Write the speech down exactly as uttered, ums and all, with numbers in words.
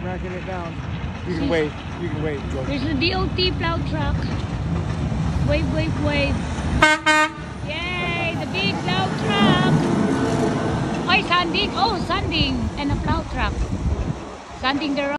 smacking it down. You can wave. You can wave, Joe. There's a D O T plow truck. Wave, wave, wave. Yay! The big plow truck. Oh, sanding. Oh, sanding. And a plow truck. Sanding the road.